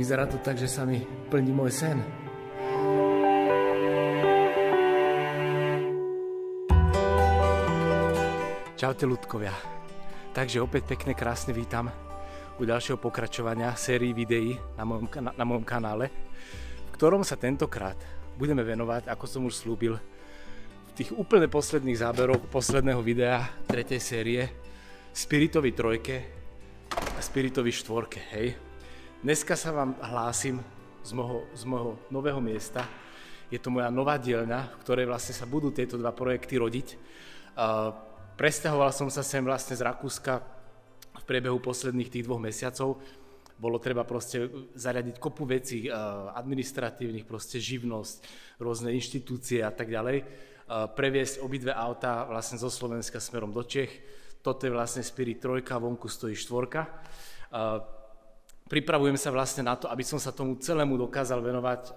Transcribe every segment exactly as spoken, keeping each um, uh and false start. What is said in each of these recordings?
vyzerá to tak, že sa mi plní môj sen. Čaute ľudkovia. Takže opäť pekne krásne vítam u ďalšieho pokračovania sérii videí na mojom, na, na mojom kanále, v ktorom sa tentokrát budeme venovať, ako som už slúbil, v tých úplne posledných záberoch posledného videa tretej série Spiritovi trojke a Spiritovi štvorke, hej. Dneska sa vám hlásim z môjho, z môjho nového miesta. Je to moja nová dielňa, v ktorej vlastne sa budú tieto dva projekty rodiť. Uh, presťahoval som sa sem vlastne z Rakúska v priebehu posledných tých dvoch mesiacov. Bolo treba proste zariadiť kopu vecí, uh, administratívnych, proste živnosť, rôzne inštitúcie a tak ďalej. Uh, previesť obidve autá vlastne zo Slovenska smerom do Čech. Toto je vlastne Spirit trojka, vonku stojí štvorka. Uh, Pripravujem sa vlastne na to, aby som sa tomu celému dokázal venovať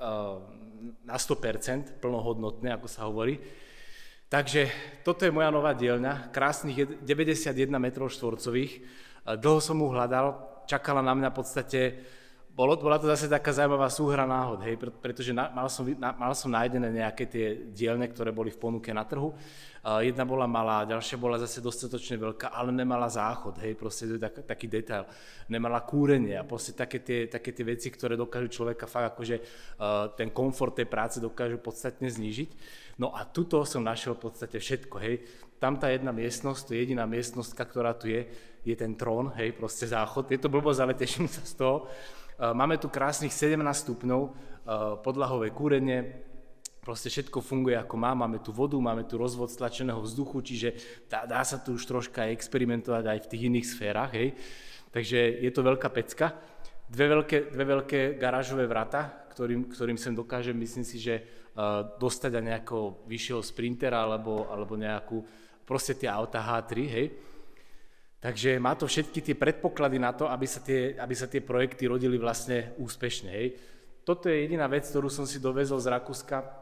na sto percent, plnohodnotne, ako sa hovorí. Takže toto je moja nová dielňa, krásnych deväťdesiatjeden metrov štvorcových. Dlho som ju hľadal, čakala na mňa v podstate, bolo, bola to zase taká zaujímavá súhra náhod, hej, pretože na, mal, som, na, mal som nájdené nejaké tie dielne, ktoré boli v ponuke na trhu. Uh, jedna bola malá, ďalšia bola zase dostatočne veľká, ale nemala záchod, hej, proste to je tak, taký detail. Nemala kúrenie a proste také tie, také tie veci, ktoré dokážu človeka fakt akože uh, ten komfort tej práce dokážu podstatne znížiť. No a tuto som našiel v podstate všetko, hej. Tam tá jedna miestnosť, to je jediná miestnostka, ktorá tu je, je ten trón, hej, proste záchod. Je to blbosť, ale teším sa z toho. Uh, máme tu krásnych sedemnásť stupňov, uh, podlahové kúrenie, proste všetko funguje ako má, máme tu vodu, máme tu rozvod stlačeného vzduchu, čiže dá, dá sa tu už troška experimentovať aj v tých iných sférach, hej. Takže je to veľká pecka. Dve veľké, dve veľké garážové vrata, ktorým, ktorým sem dokážem, myslím si, že uh, dostať aj nejakého vyššieho sprintera alebo, alebo nejakú, proste tie auta há tri, hej. Takže má to všetky tie predpoklady na to, aby sa tie, aby sa tie projekty rodili vlastne úspešne, hej. Toto je jediná vec, ktorú som si dovezol z Rakúska,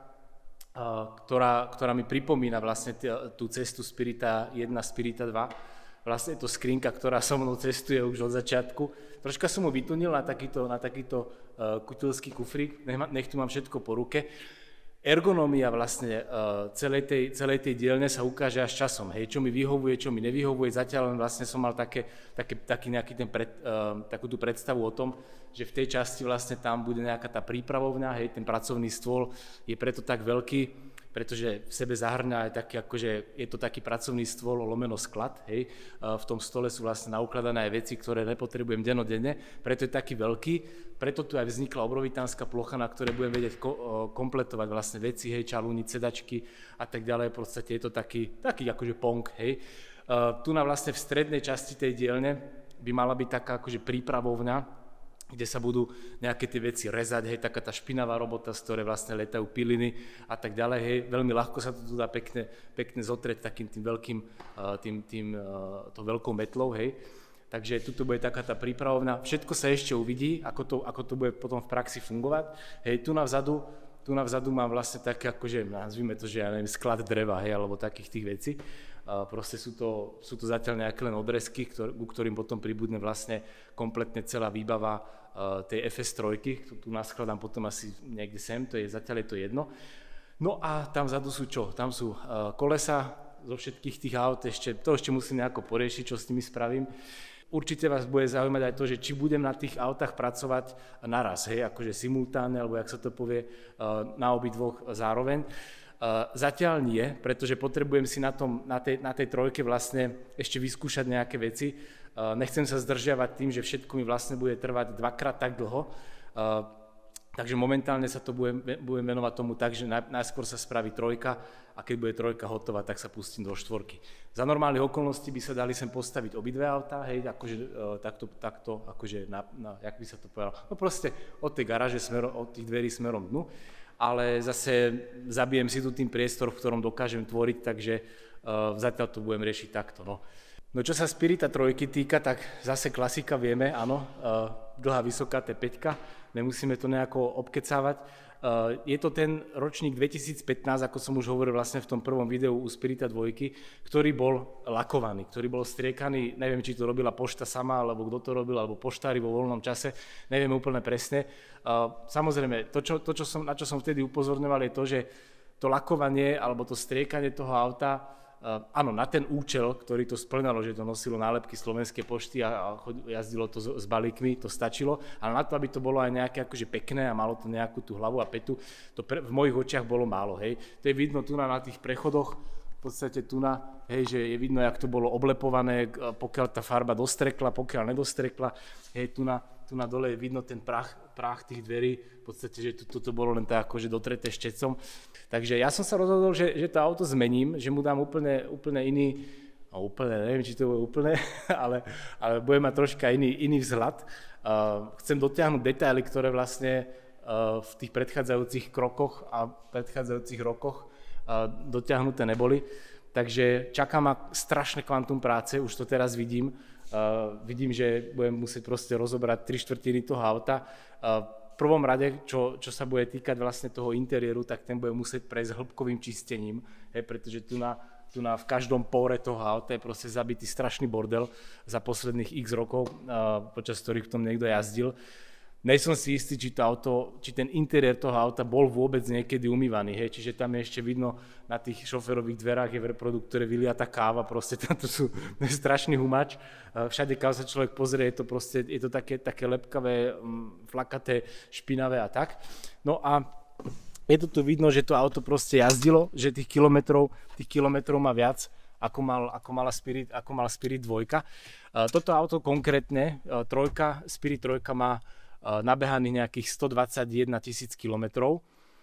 Ktorá, ktorá mi pripomína vlastne t- tú cestu Spirita jeden, Spirita dva. Vlastne je to skrinka, ktorá so mnou cestuje už od začiatku. Troška som mu vytunil na takýto, na takýto uh, kutilský kufrík, nech, nech tu mám všetko po ruke. Ergonómia vlastne uh, celej, tej, celej tej dielne sa ukáže až časom. Hej, čo mi vyhovuje, čo mi nevyhovuje. Zatiaľ len vlastne som mal také, také, taký nejaký ten pred, uh, takú tú predstavu o tom, že v tej časti vlastne tam bude nejaká tá prípravovňa, hej, ten pracovný stôl je preto tak veľký, pretože v sebe zahrňa aj taký, akože je to taký pracovný stôl lomeno sklad, hej. V tom stole sú vlastne naukladané aj veci, ktoré nepotrebujem dennodenne, preto je taký veľký, preto tu aj vznikla obrovitánska plocha, na ktorej budem vedieť ko- kompletovať vlastne veci, hej, čalúniť, sedačky a tak ďalej, v podstate je to taký, taký akože pong, hej. Uh, tu na vlastne v strednej časti tej dielne by mala byť taká akože prípravovňa, kde sa budú nejaké tie veci rezať, hej, taká tá špinavá robota, z ktorej vlastne letajú piliny a tak ďalej, hej, veľmi ľahko sa to tu dá pekne, pekne zotrieť takým tým veľkým, tým, tým, to veľkou metlou, hej. Takže tuto bude taká tá prípravovňa, všetko sa ešte uvidí, ako to, ako to bude potom v praxi fungovať, hej, tu na vzadu, tu na vzadu mám vlastne také, akože, nazvime to, že ja neviem, sklad dreva, hej, alebo takých tých vecí. Uh, proste sú to, sú to zatiaľ nejaké len odrezky, ktor- ku ktorým potom pribudne vlastne kompletne celá výbava uh, tej ef es tri, tu, tu naskladám potom asi niekde sem, to je, zatiaľ je to jedno. No a tam vzadu sú čo? Tam sú uh, kolesa zo všetkých tých aut, ešte, to ešte musím nejako poriešiť, čo s nimi spravím. Určite vás bude zaujímať aj to, že či budem na tých autách pracovať naraz, hej, akože simultánne, alebo jak sa to povie, uh, na obidvoch zároveň. Uh, zatiaľ nie, pretože potrebujem si na, tom, na, tej, na tej trojke vlastne ešte vyskúšať nejaké veci. Uh, nechcem sa zdržiavať tým, že všetko mi vlastne bude trvať dvakrát tak dlho. Uh, takže momentálne sa to budem, budem venovať tomu tak, že najskôr sa spraví trojka a keď bude trojka hotová, tak sa pustím do štvorky. Za normálnych okolností by sa dali sem postaviť obidve autá, hej, akože uh, takto, takto, akože na, na, jak by sa to povedalo, no proste od tej garáže smerom, od tých dverí smerom dnu. Ale zase zabijem si tu tým priestor, v ktorom dokážem tvoriť, takže uh, zatiaľ to budem riešiť takto. No. no čo sa Spirita trojky týka, tak zase klasika vieme, áno, uh, dlhá, vysoká té päť, nemusíme to nejako obkecávať. je to ten ročník dvetisícpätnásť, ako som už hovoril vlastne v tom prvom videu u Spirita dva, ktorý bol lakovaný, ktorý bol striekaný, neviem, či to robila pošta sama, alebo kto to robil, alebo poštári vo voľnom čase, neviem úplne presne. Samozrejme, to, čo, to čo som, na čo som vtedy upozorňoval, je to, že to lakovanie alebo to striekanie toho auta, Uh, áno, na ten účel, ktorý to splňalo, že to nosilo nálepky Slovenskej pošty a, a jazdilo to s, s balíkmi, to stačilo, ale na to, aby to bolo aj nejaké akože pekné a malo to nejakú tú hlavu a petu, to pre, v mojich očiach bolo málo, hej. To je vidno tu na, na tých prechodoch, v podstate tu na, hej, že je vidno, jak to bolo oblepované, pokiaľ tá farba dostrekla, pokiaľ nedostrekla, hej, tu na, tu na dole je vidno ten prach, prach tých dverí, v podstate, že toto bolo len tak akože dotreté štecom. Takže ja som sa rozhodol, že, že to auto zmením, že mu dám úplne, úplne iný, no úplne, neviem, či to bude úplne, ale, ale bude mať troška iný, iný vzhľad. Uh, chcem dotiahnuť detaily, ktoré vlastne uh, v tých predchádzajúcich krokoch a predchádzajúcich rokoch uh, dotiahnuté neboli. Takže čaká ma strašné kvantum práce, už to teraz vidím. Uh, vidím, že budem musieť proste rozobrať tri štvrtiny toho auta. Uh, v prvom rade, čo, čo sa bude týkať vlastne toho interiéru, tak ten bude musieť prejsť hĺbkovým čistením, hej, pretože tu na, tu na v každom pore toho auta je proste zabitý strašný bordel za posledných x rokov, uh, počas ktorých v tom niekto jazdil. Nejsom si istý, či to auto, či ten interiér toho auta bol vôbec niekedy umývaný, hej, čiže tam je ešte vidno na tých šoférových dverách je v reproduktore vyliatá káva, proste tam to sú strašný humač. Všade, kam sa človek pozrie, je to proste, je to také, také lepkavé, flakaté, špinavé a tak. No a je to tu vidno, že to auto proste jazdilo, že tých kilometrov, tých kilometrov má viac, ako mal, ako mala Spirit, ako mal Spirit dva. Toto auto konkrétne, trojka, Spirit trojka má nabehaných nejakých stodvadsaťjeden tisíc kilometrov.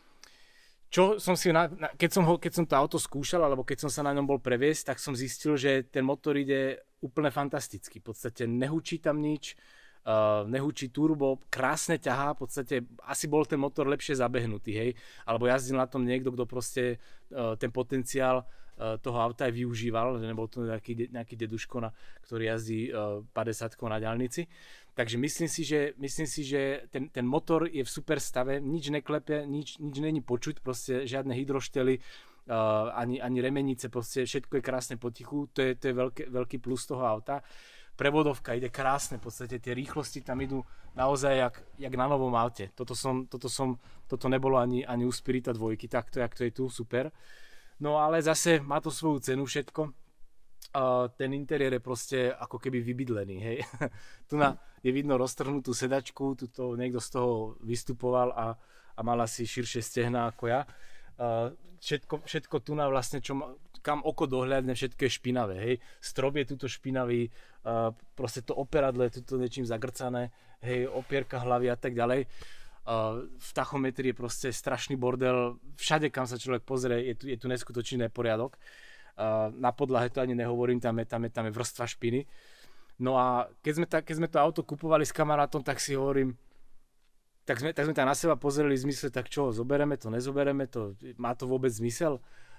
Čo som si, na, keď, som ho, keď som to auto skúšal, alebo keď som sa na ňom bol previesť, tak som zistil, že ten motor ide úplne fantasticky. V podstate nehučí tam nič, uh, nehučí turbo, krásne ťahá, v podstate asi bol ten motor lepšie zabehnutý, hej, alebo jazdil na tom niekto, kto proste uh, ten potenciál uh, toho auta aj využíval, že nebol to nejaký, nejaký deduško, na, ktorý jazdí uh, päťdesiatkou na diaľnici. Takže myslím si, že, myslím si, že ten, ten motor je v super stave, nič neklepe, nič, nič není počuť, proste žiadne hydroštely, uh, ani, ani remenice, proste všetko je krásne potichu, to je, to je veľké, veľký plus toho auta. Prevodovka ide krásne, v podstate tie rýchlosti tam idú naozaj jak, jak na novom aute. Toto, som, toto, som, toto nebolo ani, ani u Spirita dva, takto, jak to je tu, super. No ale zase má to svoju cenu všetko. Uh, ten interiér je proste ako keby vybydlený, hej. Tu na, je vidno roztrhnutú sedačku, tu to niekto z toho vystupoval a, a mal asi širšie stehná ako ja. Uh, všetko, všetko tu na vlastne, čo ma, kam oko dohľadne, všetko je špinavé, hej. Strop je tuto špinavý, uh, proste to operadlo je tuto niečím zagrcané, hej, opierka hlavy a tak ďalej. Uh, v tachometrii je proste strašný bordel, všade kam sa človek pozrie, je tu, je tu neskutočný neporiadok. Uh, na podlahe to ani nehovorím, tam je, tam je, tam je vrstva špiny. No a keď sme, ta, keď sme to auto kupovali s kamarátom, tak si hovorím, tak sme, tak sme tam na seba pozreli v zmysle, tak čo, zobereme to, nezobereme to, má to vôbec zmysel?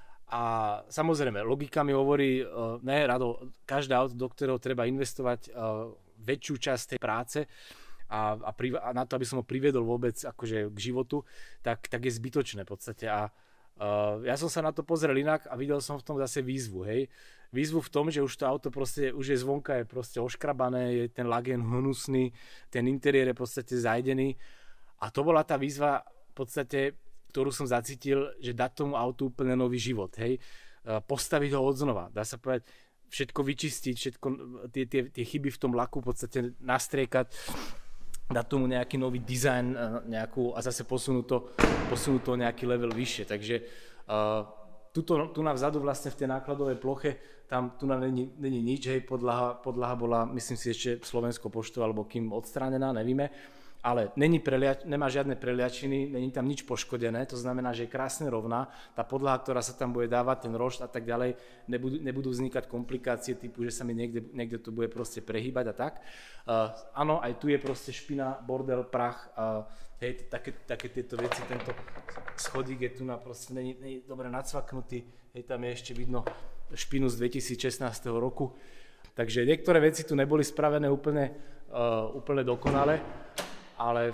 A samozrejme, logika mi hovorí, uh, ne, Rado, každé auto, do ktorého treba investovať uh, väčšiu časť tej práce a, a, pri, a na to, aby som ho priviedol vôbec akože k životu, tak, tak je zbytočné v podstate. A Uh, ja som sa na to pozrel inak a videl som v tom zase výzvu, hej. Výzvu v tom, že už to auto proste, už je zvonka, je proste oškrabané, je ten lagen hnusný, ten interiér je v podstate zajdený a to bola tá výzva v podstate, ktorú som zacítil, že dať tomu autu úplne nový život, hej. Uh, postaviť ho odznova, dá sa povedať, všetko vyčistiť, všetko, tie, tie, tie chyby v tom laku v podstate nastriekať, dať tomu nejaký nový dizajn nejakú, a zase posunúť to, posunúť to nejaký level vyššie. Takže uh, tuto, tu na vzadu vlastne v tej nákladovej ploche, tam tu na není, není nič, hej, podlaha, podlaha bola, myslím si, ešte Slovenskou poštou alebo kým odstránená, nevíme, ale není prelia, nemá žiadne preliačiny, není tam nič poškodené, to znamená, že je krásne rovná, tá podlaha, ktorá sa tam bude dávať, ten rošt a tak ďalej, nebudú, nebudú vznikať komplikácie typu, že sa mi niekde, niekde to bude proste prehýbať a tak. Uh, áno, aj tu je proste špina, bordel, prach, uh, hej, také, také tieto veci, tento schodík je tu na proste, není, není dobre nacvaknutý, hej, tam je ešte vidno špinu z dvetisícšestnásť roku, takže niektoré veci tu neboli spravené úplne, uh, úplne dokonale, ale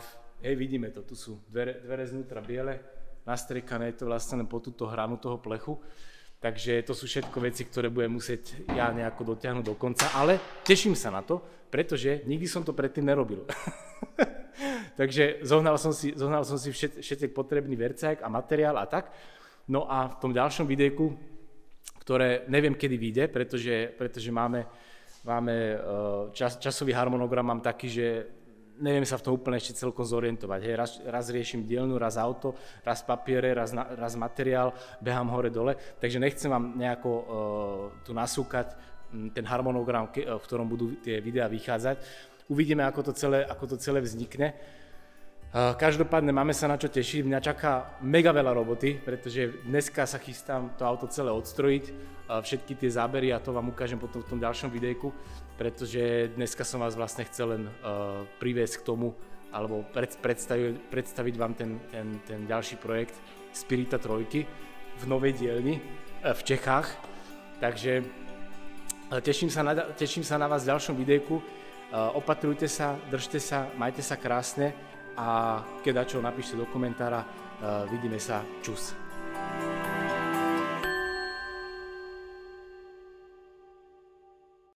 Hej, vidíme to, tu sú dvere, dvere znútra biele, nastriekané je to vlastne len po túto hranu toho plechu. Takže to sú všetko veci, ktoré budem musieť ja nejako dotiahnuť do konca, ale teším sa na to, pretože nikdy som to predtým nerobil. Takže zohnal som si, zohnal som si všet, všetek potrebný vercajk a materiál a tak. No a v tom ďalšom videjku, ktoré neviem kedy vyjde, pretože, pretože máme, máme čas, časový harmonogram mám taký, že neviem sa v tom úplne ešte celkom zorientovať. Hej, raz, raz riešim dielňu, raz auto, raz papiere, raz, na, raz materiál, behám hore-dole, takže nechcem vám nejako uh, tu nasúkať ten harmonogram, ke, v ktorom budú tie videá vychádzať. Uvidíme, ako to celé, ako to celé vznikne. Uh, každopádne máme sa na čo tešiť. Mňa čaká mega veľa roboty, pretože dneska sa chystám to auto celé odstrojiť, uh, všetky tie zábery a to vám ukážem potom v tom ďalšom videjku, pretože dneska som vás vlastne chcel len uh, priviesť k tomu, alebo pred, predstaviť, predstaviť vám ten, ten, ten ďalší projekt Spirita trojky v novej dielni uh, v Čechách. Takže uh, teším, sa na, teším sa na vás v ďalšom videjku. Uh, opatrujte sa, držte sa, majte sa krásne a keď dačo napíšte do komentára. Uh, vidíme sa, čus.